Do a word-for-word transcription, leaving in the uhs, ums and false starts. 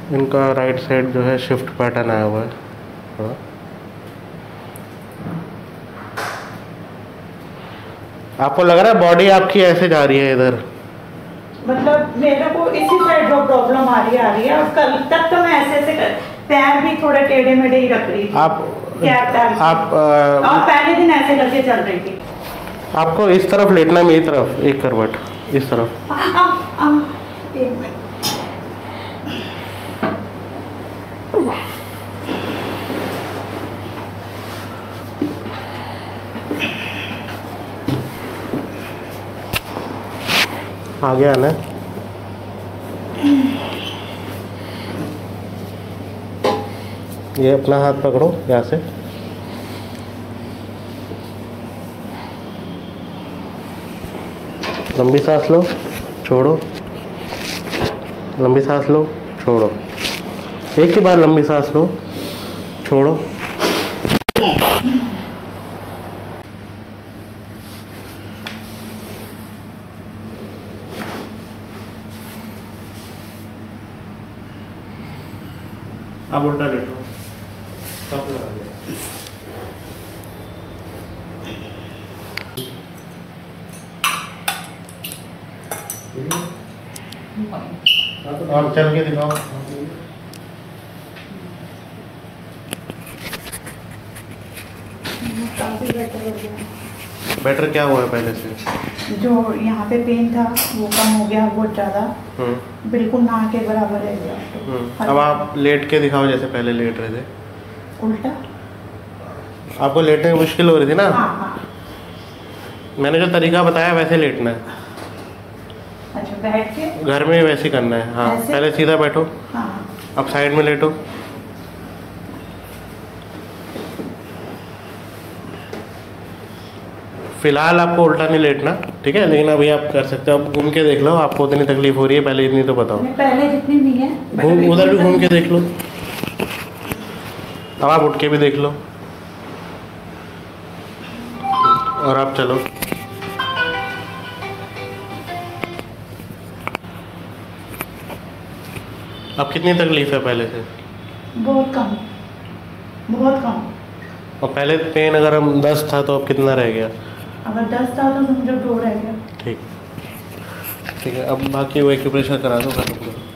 इनका right side जो है शिफ्ट पैटर्न आया हुआ है थोड़ा। आपको लग रहा है बॉडी आपकी ऐसे जा रही है इधर? मतलब मेरे को इसी साइड वो प्रॉब्लम आ रही आ रही है, और कल तक तो मैं ऐसे ऐसे कर, पैर भी थोड़े टेढ़े मेढ़े ही रख रही थी। आप क्या पैर आप और पहले दिन ऐसे करके चल रही थी। आपको इस तरफ लेटना, मेरी तरफ एक करवट इस तरफ। आ, आ, आ, एक मिनट। आगे आना। ये अपना हाथ पकड़ो यहाँ से, लंबी सांस लो, छोड़ो, लंबी सांस लो, छोड़ो। एक ही बार लंबी सांस लो, छोड़ो। अब उल्टा लेटो, सब लगा दिया। और चल के दिखाओ। बेटर क्या हुआ है पहले से? जो यहाँ पे पेन था वो कम हो गया बहुत ज़्यादा, बिल्कुल ना के बराबर है गया। अब आप लेट के दिखाओ जैसे पहले लेट रहे थे। उल्टा आपको लेटने में मुश्किल हो रही थी ना? हाँ, हाँ। मैंने जो तरीका बताया वैसे लेटना है। अच्छा, बैठ के घर में वैसे ही करना है। हाँ, पहले सीधा बैठो। हाँ। अब साइड में लेटो। फिलहाल आपको उल्टा नहीं लेटना, ठीक है, लेकिन अभी आप कर सकते हो। आप घूम के देख लो, आपको उतनी तकलीफ हो रही है, पहले इतनी तो बताओ। पहले जितनी भी है घूम उधर भी घूम के देख लो। अब आप उठ के भी देख लो, और आप चलो। अब कितनी तकलीफ है पहले से? बहुत कम, बहुत कम। और पहले पेन अगर हम दस था तो अब कितना रह गया? अगर दस था तो समझो दो रह गया। ठीक ठीक है। अब बाकी वो एक्यूप्रेशर करा दो, खत्म करो।